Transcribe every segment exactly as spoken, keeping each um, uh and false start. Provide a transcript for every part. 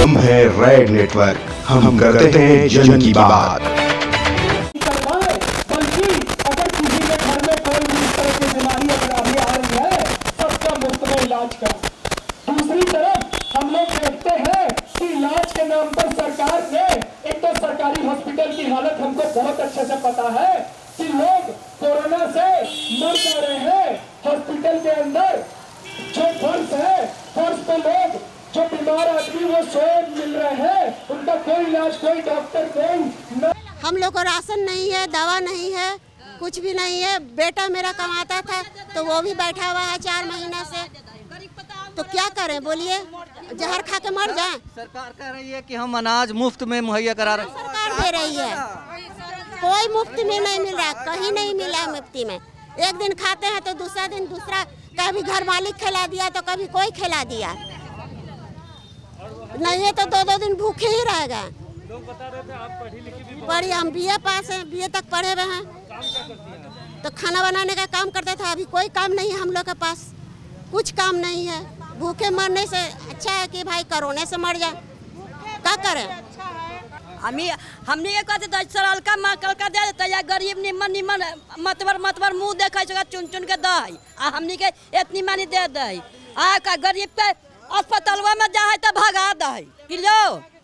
हम हैं red network, हम करते हैं जन की बात। बल्कि अगर किसी के घर में कोई भी इस तरह की बीमारी अगर अभी आ रही है, सबका मुफ्त में इलाज करें। दूसरी तरफ हम लोग देखते हैं कि इलाज के नाम पर सरकार ने, एक तो सरकारी हॉस्पिटल की हालत हमको बहुत अच्छे से पता है कि लोग कोरोना से मर जा रहे हैं। हॉस्पिटल के अंदर जो फर्श है, फर्श पे लोग जो बीमार आदमी वो सोए मिल रहे हैं, उनका कोई इलाज, कोई डॉक्टर नहीं। हम लोग को राशन नहीं है, दवा नहीं है, कुछ भी नहीं है। बेटा मेरा कमाता था तो वो भी बैठा हुआ है चार महीना से, तो क्या करें बोलिए, जहर खा के मर जाए। सरकार कह रही है कि हम अनाज मुफ्त में मुहैया करा रहे हैं। सरकार दे रही है, कोई मुफ्त में नहीं मिल रहा, कहीं नहीं मिला है मुफ्ती में। एक दिन खाते हैं तो दूसरा दिन दूसरा, कभी घर मालिक खिला दिया तो कभी कोई खिला दिया, नहीं है तो दो दो दिन भूखे ही रहेगा। लोग बता रहे थे आप पढ़ी लिखी भी बहुत। पढ़ी, हम बीए पास हैं, बीए तक पढ़े हुए हैं। काम क्या करती हैं? तो खाना बनाने का काम करते थे, अभी कोई काम नहीं है हम लोग के पास, कुछ काम नहीं है। भूखे मरने से अच्छा है कि भाई कोरोना से मर जाए, क्या करें। हमी हमने ये कहते दस साल का माँ कल का दे देता या गरीब निमन निमन मतबर मतबर मुंह देखा चुन चुन के दही आ हमनी के इतनी मानी दे दही आ का गरीब के अस्पतालवा में जा है तो भगा दही किलो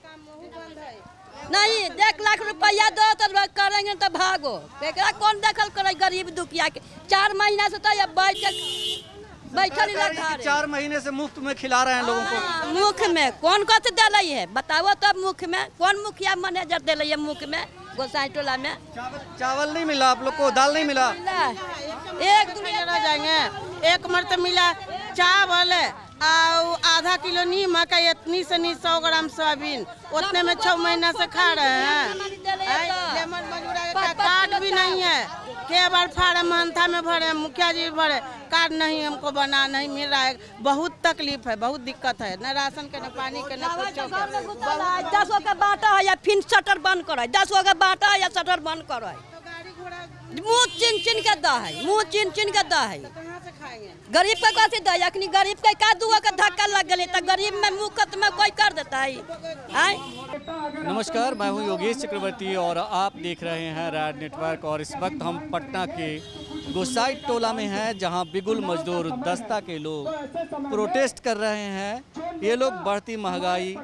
नहीं एक लाख रुपया दो तो करेंगे तो भागो। एकरा कौन देखल करे गरीब दुखिया के। चार महीना से तो ये बैठ बैठल चार महीने से मुफ्त में खिला रहे हैं लोगों को। मुख में कौन कौन दे रही है बताओ तो, मुख में कौन मुखिया मैनेजर दे रही है मुख में गोसाई टोला में। चावल, चावल नहीं मिला आप लोग को, दाल नहीं मिला। एक दुनिया जाएंगे, एक मरते मिला चावल और आधा किलो नीमक, इतनी से नी सौ ग्राम सोयाबीन, उतने में छह महीना से खा रहे हैं। लेमन मजूरा का कार्ड भी नहीं है, के बार फार्म हंथा में भरे, मुखिया जी भरे, कार्ड नहीं हमको बना नहीं मिल रहा है। बहुत तकलीफ है, बहुत दिक्कत है, न राशन के न पानी के न कुछ। दसों के बाटा है या फिर शटर बंद करो, दसों के बाटा या शटर बंद करो। मुँह चिन चिन के दा है, मुँह चिन चिन के दा है। गरीब का कैसे दा, अखनी गरीब के का दुआ का धक्का लग गए तो गरीब में मुफ्त में कोई कर देता है। नमस्कार, मैं हूं योगेश चक्रवर्ती और आप देख रहे हैं रेड नेटवर्क। और इस वक्त हम पटना के गोसाई टोला में हैं, जहां बिगुल मजदूर दस्ता के लोग प्रोटेस्ट कर रहे हैं। ये लोग बढ़ती महंगाई,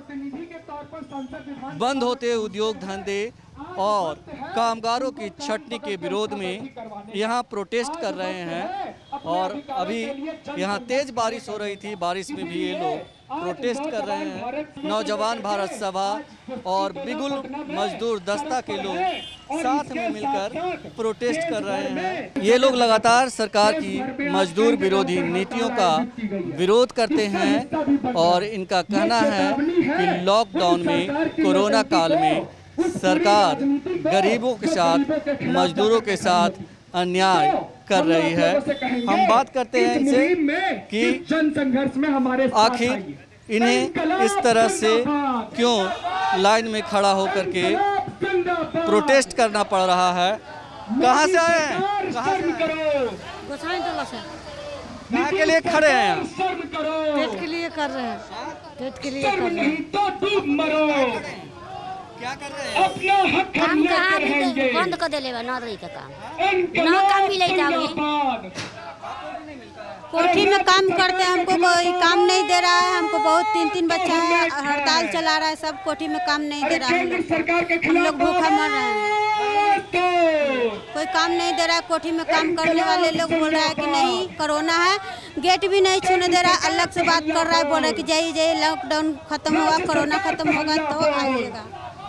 बंद होते उद्योग धंधे और कामगारों की छटनी के विरोध में यहाँ प्रोटेस्ट कर रहे हैं। और अभी यहाँ तेज बारिश हो रही थी, बारिश में भी ये लोग प्रोटेस्ट कर रहे हैं। नौजवान भारत सभा और बिगुल मजदूर दस्ता के लोग साथ में मिलकर प्रोटेस्ट कर रहे हैं। ये लोग लगातार सरकार की मजदूर विरोधी नीतियों का विरोध करते हैं और इनका कहना है कि लॉकडाउन में, कोरोना काल में सरकार गरीबों के साथ, मजदूरों के साथ अन्याय कर रही है। हम बात करते हैं इनसे कि संघर्ष में हमारे आखिर इन्हें इस तरह से क्यों लाइन में खड़ा होकर के प्रोटेस्ट करना पड़ रहा है। कहाँ से आए हैं? कहाँ से गोसाई टोला से। कहाँ के लिए खड़े हैं? पेट के लिए कर रहे हैं, पेट के लिए कर रहे हैं। क्या कर रहे हैं? काम कहाँ भी बंद कर दे लेगा, ना रही का काम, ना काम मिले जाओगे। कोठी में काम करते हैं, हमको कोई काम नहीं दे रहा है। हमको बहुत तीन तीन बच्चा है, हड़ताल चला रहा है, सब कोठी में काम नहीं दे रहा है। हम लोग भूखा मर रहे हैं, कोई काम नहीं दे रहा है। कोठी में काम करने वाले लोग बोल रहा है कि नहीं कोरोना है, गेट भी नहीं छूने दे रहा है, अलग से बात कर रहा है, बोल रहा है कि जाइए जाइए लॉकडाउन खत्म होगा, कोरोना खत्म होगा तो आइएगा।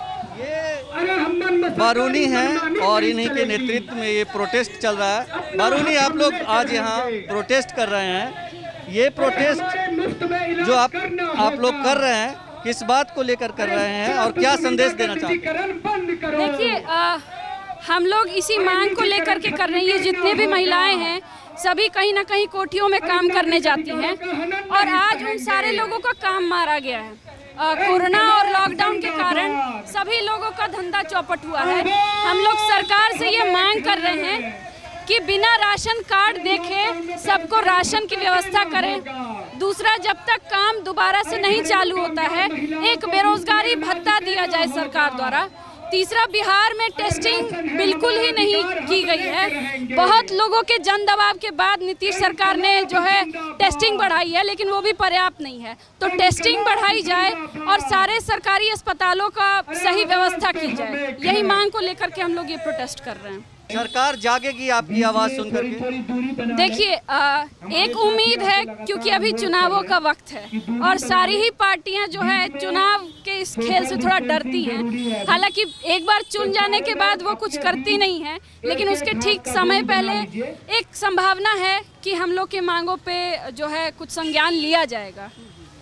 बारूनी हैं और इन्हीं के नेतृत्व में ये प्रोटेस्ट चल रहा है। बारूनी, आप लोग आज यहाँ प्रोटेस्ट कर रहे हैं, ये प्रोटेस्ट जो आप आप लोग कर रहे हैं, किस बात को लेकर कर रहे हैं और क्या संदेश देना चाहते हैं? देखिए, हम लोग इसी मांग को लेकर के कर रही हैं। जितने भी महिलाएं हैं सभी कहीं ना कहीं कोठियों में काम करने जाती हैं और आज उन सारे लोगों का काम मारा गया है। कोरोना और लॉकडाउन के कारण सभी लोगों का धंधा चौपट हुआ है। हम लोग सरकार से ये मांग कर रहे हैं कि बिना राशन कार्ड देखे सबको राशन की व्यवस्था करें। दूसरा, जब तक काम दोबारा से नहीं चालू होता है एक बेरोजगारी भत्ता दिया जाए सरकार द्वारा। तीसरा, बिहार में टेस्टिंग बिल्कुल ही नहीं की गई है। बहुत लोगों के जन दबाव के बाद नीतीश सरकार ने जो है टेस्टिंग बढ़ाई है, लेकिन वो भी पर्याप्त नहीं है। तो टेस्टिंग बढ़ाई जाए और सारे सरकारी अस्पतालों का सही व्यवस्था की जाए, यही मांग को लेकर के हम लोग ये प्रोटेस्ट कर रहे हैं। सरकार जागेगी आपकी आवाज़ सुन करके? देखिए, एक उम्मीद है क्योंकि अभी चुनावों का वक्त है और सारी ही पार्टियां जो है चुनाव के इस खेल से थोड़ा डरती हैं। हालांकि एक बार चुन जाने के बाद वो कुछ करती नहीं है, लेकिन उसके ठीक समय पहले एक संभावना है कि हम लोग के मांगों पे जो है कुछ संज्ञान लिया जाएगा।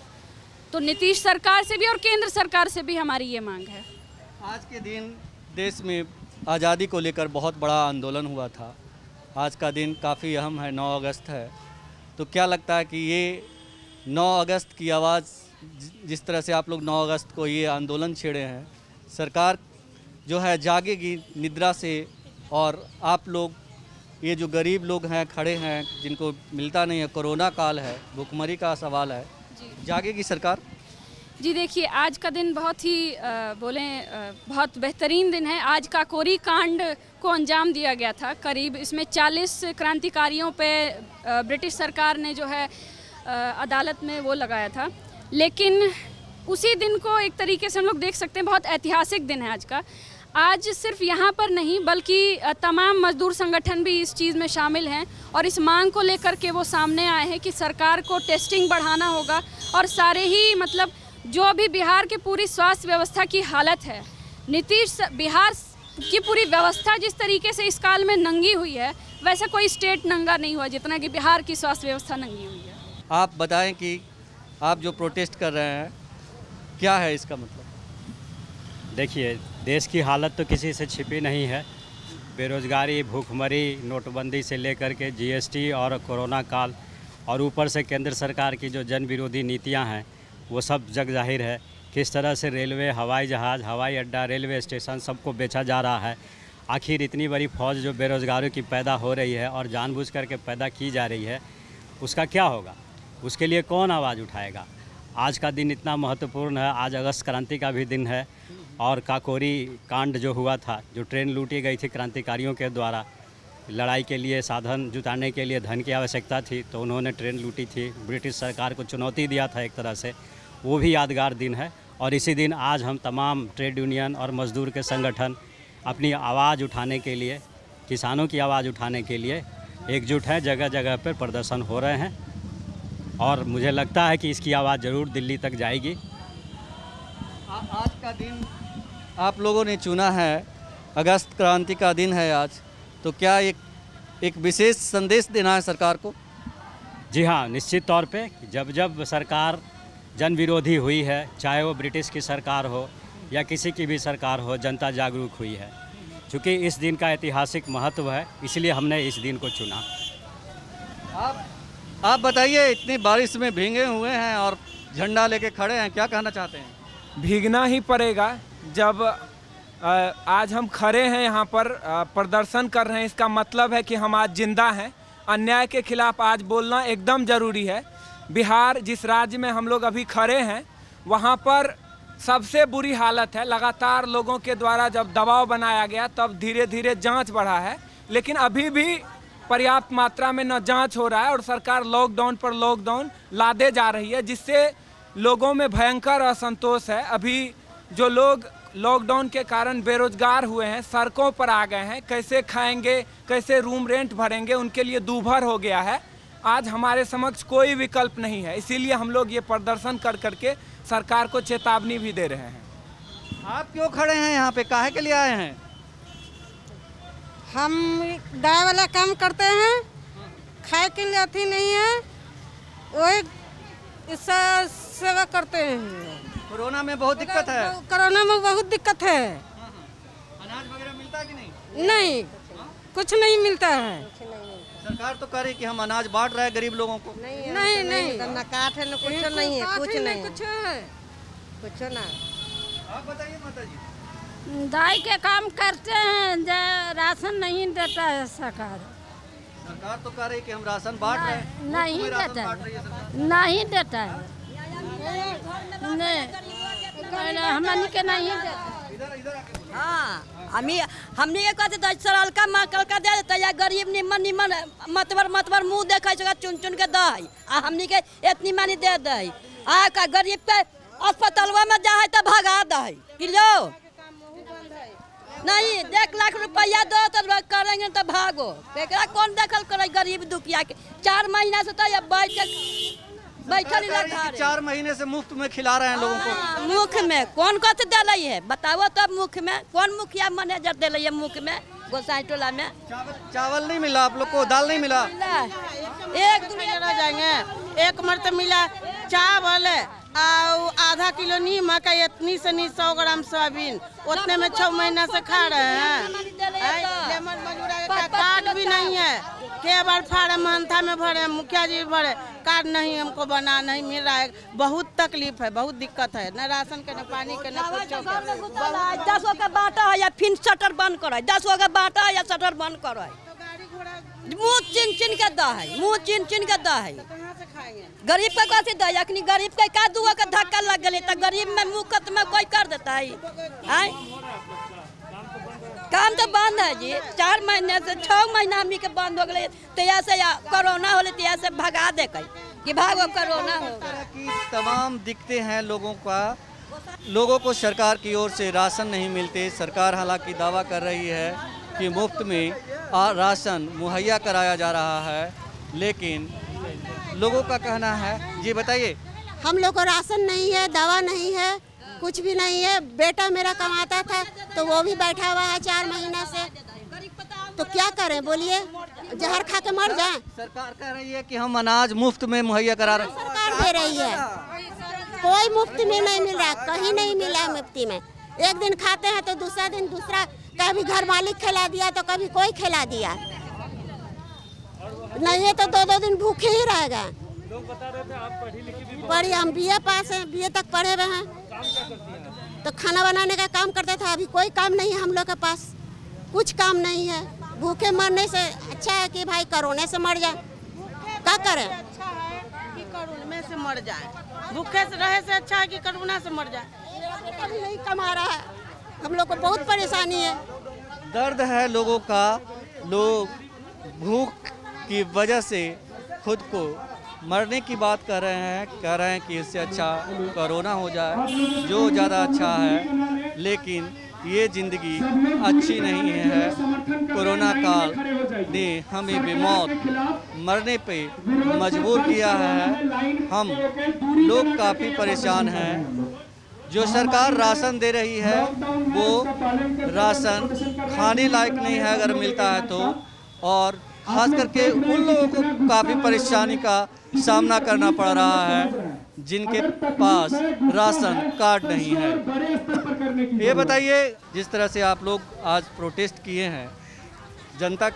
तो नीतीश सरकार से भी और केंद्र सरकार से भी हमारी ये मांग है। आज के दिन देश में आज़ादी को लेकर बहुत बड़ा आंदोलन हुआ था। आज का दिन काफ़ी अहम है, नौ अगस्त है। तो क्या लगता है कि ये नौ अगस्त की आवाज़, जिस तरह से आप लोग नौ अगस्त को ये आंदोलन छेड़े हैं, सरकार जो है जागेगी निद्रा से, और आप लोग ये जो गरीब लोग हैं खड़े हैं जिनको मिलता नहीं है, कोरोना काल है, भूखमरी का सवाल है, जागेगी सरकार? जी देखिए, आज का दिन बहुत ही आ, बोलें आ, बहुत बेहतरीन दिन है। आज काकोरी कांड को अंजाम दिया गया था। करीब इसमें चालीस क्रांतिकारियों पे आ, ब्रिटिश सरकार ने जो है आ, अदालत में वो लगाया था। लेकिन उसी दिन को एक तरीके से हम लोग देख सकते हैं बहुत ऐतिहासिक दिन है आज का। आज सिर्फ यहाँ पर नहीं बल्कि तमाम मजदूर संगठन भी इस चीज़ में शामिल हैं और इस मांग को लेकर के वो सामने आए हैं कि सरकार को टेस्टिंग बढ़ाना होगा और सारे ही मतलब जो अभी बिहार की पूरी स्वास्थ्य व्यवस्था की हालत है, नीतीश बिहार की पूरी व्यवस्था जिस तरीके से इस काल में नंगी हुई है, वैसा कोई स्टेट नंगा नहीं हुआ जितना कि बिहार की स्वास्थ्य व्यवस्था नंगी हुई है। आप बताएं कि आप जो प्रोटेस्ट कर रहे हैं क्या है इसका मतलब? देखिए, देश की हालत तो किसी से छिपी नहीं है। बेरोजगारी, भूखमरी, नोटबंदी से लेकर के जीएसटी और कोरोना काल, और ऊपर से केंद्र सरकार की जो जन विरोधी नीतियां हैं वो सब जग जाहिर है। किस तरह से रेलवे, हवाई जहाज़, हवाई अड्डा, रेलवे स्टेशन सबको बेचा जा रहा है। आखिर इतनी बड़ी फौज जो बेरोज़गारों की पैदा हो रही है और जानबूझ करके पैदा की जा रही है, उसका क्या होगा? उसके लिए कौन आवाज़ उठाएगा? आज का दिन इतना महत्वपूर्ण है। आज अगस्त क्रांति का भी दिन है और काकोरी कांड जो हुआ था, जो ट्रेन लूटी गई थी क्रांतिकारियों के द्वारा, लड़ाई के लिए साधन जुटाने के लिए धन की आवश्यकता थी तो उन्होंने ट्रेन लूटी थी, ब्रिटिश सरकार को चुनौती दिया था एक तरह से, वो भी यादगार दिन है। और इसी दिन आज हम तमाम ट्रेड यूनियन और मज़दूर के संगठन अपनी आवाज़ उठाने के लिए, किसानों की आवाज़ उठाने के लिए एकजुट हैं। जगह जगह पर प्रदर्शन हो रहे हैं और मुझे लगता है कि इसकी आवाज़ ज़रूर दिल्ली तक जाएगी। आज का दिन आप लोगों ने चुना है, अगस्त क्रांति का दिन है आज, तो क्या एक एक विशेष संदेश देना है सरकार को? जी हाँ, निश्चित तौर पे जब जब सरकार जन विरोधी हुई है, चाहे वो ब्रिटिश की सरकार हो या किसी की भी सरकार हो, जनता जागरूक हुई है। चूँकि इस दिन का ऐतिहासिक महत्व है, इसलिए हमने इस दिन को चुना। आप आप बताइए, इतनी बारिश में भीगे हुए हैं और झंडा लेके खड़े हैं, क्या कहना चाहते हैं? भीगना ही पड़ेगा। जब आज हम खड़े हैं यहाँ पर प्रदर्शन कर रहे हैं, इसका मतलब है कि हम आज जिंदा हैं। अन्याय के खिलाफ आज बोलना एकदम ज़रूरी है। बिहार जिस राज्य में हम लोग अभी खड़े हैं, वहाँ पर सबसे बुरी हालत है। लगातार लोगों के द्वारा जब दबाव बनाया गया तब धीरे धीरे जांच बढ़ा है, लेकिन अभी भी पर्याप्त मात्रा में न जांच हो रहा है और सरकार लॉकडाउन पर लॉकडाउन लादे जा रही है, जिससे लोगों में भयंकर असंतोष है। अभी जो लोग लॉकडाउन के कारण बेरोजगार हुए हैं, सड़कों पर आ गए हैं, कैसे खाएंगे, कैसे रूम रेंट भरेंगे, उनके लिए दूभर हो गया है। आज हमारे समक्ष कोई विकल्प नहीं है, इसीलिए हम लोग ये प्रदर्शन कर करके सरकार को चेतावनी भी दे रहे हैं। आप क्यों खड़े हैं यहाँ पे, काहे के लिए आए हैं? हम गाय वाला काम करते हैं, खाए के लिए अथी नहीं है, वही इससे सेवा करते हैं। कोरोना में बहुत दिक्कत है। कोरोना में बहुत दिक्कत है। अनाज वगैरह मिलता है कि नहीं? नहीं, कुछ नहीं मिलता है। सरकार तो करे कि हम अनाज बांट रहे हैं गरीब लोगों को। नहीं नहीं, नहीं। न काट है न कुछ नहीं है, कुछ नहीं, कुछ है कुछ ना। आप बताइए माता जी। दाई के काम करते हैं, राशन नहीं देता है सरकार। सरकार तो कह रही है कि हम राशन बांट रहे हैं। नहीं देता है, नहीं देता है, नहीं हमनी के नहीं देता। हाँ हमी हमनी के कहते दस साल का माँ कल का दे देता या गरीब निमन निमन मतबर मतबर मुंह देखा जगह चुन चुन के दही आ हमनी के इतनी मानी दे दही आ का गरीब के अस्पतालवा में जा है तो भगा दही किलो नहीं एक लाख रुपया दो तो करेंगे तो भागो एकरा कौन देखल करे गरीब दुखिया के चार महीना से तो ये बैठ बैठल चार महीने से मुफ्त में खिला रहे हैं लोगों को। मुख में कौन कथ दिलाई है बताओ तब मुख में कौन मुखिया मैनेजर दिलाई है मुख में गोसाई टोला में चावल चावल नहीं मिला आप लोग को, दाल नहीं मिला। एक दुनिया जाएंगे एक मरते मिला चावल आधा किलो नीमक इतनी से नहीं सौ ग्राम सोयाबीन उतने में छह महीना से खा रहे हैं। कार्ड भी नहीं है के बार फार्म हंथा में भरे मुखिया जी भरे कार्ड नहीं हमको बना नहीं मिल रहा है। बहुत तकलीफ है, बहुत दिक्कत है, न राशन के न पानी के न कुछ। दस के बाटा है या फिर शटर बंद करो, दस के बाटा है या शटर बंद करो। मुँह चिन चिन के दा है, मुँह चिन चिन के दा है। गरीब का कैसे दा अखनी गरीब के का दुआ का धक्का लग गए तो गरीब में मुफ्त में कोई कर देता है। आए काम तो बंद है जी, चार महीने से छह महीना हमी के बंद हो गए तैयार से कोरोना होले तैयार से भगा दे कि भागो कोरोना हो। तमाम दिखते हैं लोगों का, लोगों को सरकार की ओर से राशन नहीं मिलते। सरकार हालांकि दावा कर रही है कि मुफ्त में राशन मुहैया कराया जा रहा है, लेकिन लोगों का कहना है। जी बताइए। हम लोग को राशन नहीं है, दवा नहीं है, कुछ भी नहीं है। बेटा मेरा कमाता था तो वो भी बैठा हुआ है चार महीना से, तो क्या करें बोलिए, जहर खा के मर जाए। सरकार कह रही है कि हम अनाज मुफ्त में मुहैया करा रहे हैं। सरकार दे रही है, कोई मुफ्त में नहीं मिल रहा, कहीं नहीं मिला मुफ्ती में। एक दिन खाते हैं तो दूसरा दिन दूसरा, कभी घर मालिक खिला दिया तो कभी कोई खिला दिया, नहीं है तो दो दो दिन भूखे ही रहेगा। लोग बता रहे थे आप पढ़ी लिखी भी पढ़ी, हम बीए पास हैं, बीए तक पढ़े हुए हैं, तो खाना बनाने का काम करते थे। अभी कोई काम नहीं है हम लोग के पास, कुछ काम नहीं है। भूखे मरने से अच्छा है कि भाई कोरोना से मर जाए, क्या करें। अच्छा है कि कोरोना से मर जाए, भूखे से रहे से अच्छा है कि कोरोना से मर जाए। कभी नहीं कमा रहा है, हम लोग को बहुत परेशानी है। दर्द है लोगों का, लोग भूख की वजह से खुद को मरने की बात कर रहे हैं, कह रहे हैं कि इससे अच्छा कोरोना हो जाए जो ज़्यादा अच्छा है, लेकिन ये ज़िंदगी अच्छी नहीं है। कोरोना काल ने हमें बेमौत मरने पे मजबूर किया है। हम लोग काफ़ी परेशान हैं। जो सरकार राशन दे रही है वो राशन खाने लायक नहीं है अगर मिलता है तो, और खास करके उन लोगों को काफ़ी परेशानी का सामना करना पड़ रहा है जिनके पास राशन कार्ड नहीं है। ये बताइए, जिस तरह से आप लोग आज प्रोटेस्ट किए हैं, जनता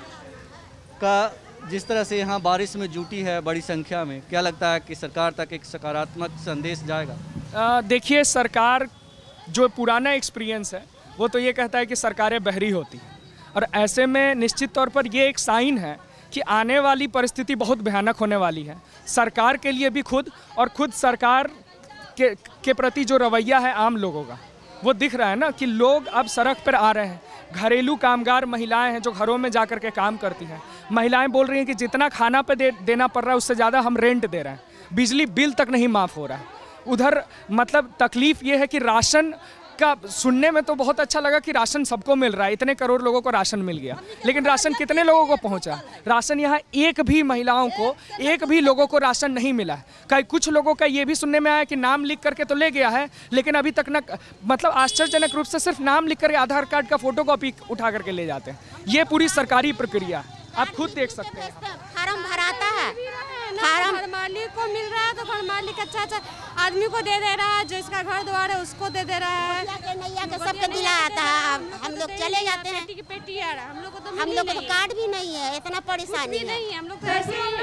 का जिस तरह से यहाँ बारिश में जुटी है बड़ी संख्या में, क्या लगता है कि सरकार तक एक सकारात्मक संदेश जाएगा? देखिए, सरकार जो पुराना एक्सपीरियंस है वो तो ये कहता है कि सरकारें बहरी होती हैं, और ऐसे में निश्चित तौर पर ये एक साइन है कि आने वाली परिस्थिति बहुत भयानक होने वाली है सरकार के लिए भी खुद, और खुद सरकार के के प्रति जो रवैया है आम लोगों का वो दिख रहा है ना कि लोग अब सड़क पर आ रहे हैं। घरेलू कामगार महिलाएं हैं जो घरों में जाकर के काम करती हैं, महिलाएं बोल रही हैं कि जितना खाना पे दे, देना पड़ रहा है उससे ज़्यादा हम रेंट दे रहे हैं, बिजली बिल तक नहीं माफ़ हो रहा है। उधर मतलब तकलीफ़ ये है कि राशन का सुनने में तो बहुत अच्छा लगा कि राशन सबको मिल रहा है, इतने करोड़ लोगों को राशन मिल गया, लेकिन राशन कितने लोगों को पहुंचा? राशन यहाँ एक भी महिलाओं को, एक भी लोगों को राशन नहीं मिला है। कई कुछ लोगों का ये भी सुनने में आया कि नाम लिख करके तो ले गया है, लेकिन अभी तक न, मतलब आश्चर्यजनक रूप से सिर्फ नाम लिख करके आधार कार्ड का फोटो कॉपी उठा करके ले जाते हैं। ये पूरी सरकारी प्रक्रिया आप खुद देख सकते हैं। फार्म भराता है, फार्म घर मालिक को मिल रहा है तो घर मालिक अच्छा अच्छा आदमी को दे दे रहा है, जो इसका घर द्वार है उसको दे दे रहा है, नैया के सबके दिला आता है। हम लोग चले जाते हैं, बेटी की बेटी आ रहा है, हम लोग को तो हम लोग को तो कार्ड भी नहीं है, इतना परेशानी है। नहीं है, हम लोग तो ऐसे ही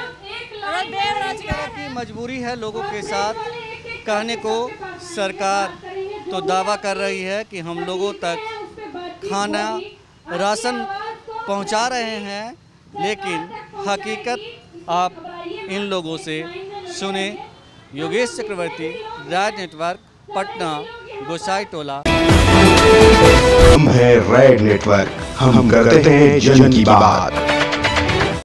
हैं। की मजबूरी है लोगों के साथ कहने को। सरकार तो दावा कर रही है कि हम लोगों तक खाना राशन पहुंचा रहे हैं, लेकिन हकीकत आप इन लोगों से सुने। योगेश चक्रवर्ती, राज नेटवर्क, पटना, गोसाई टोला। हम हैं रेड नेटवर्क, हम करते हैं जन की बात।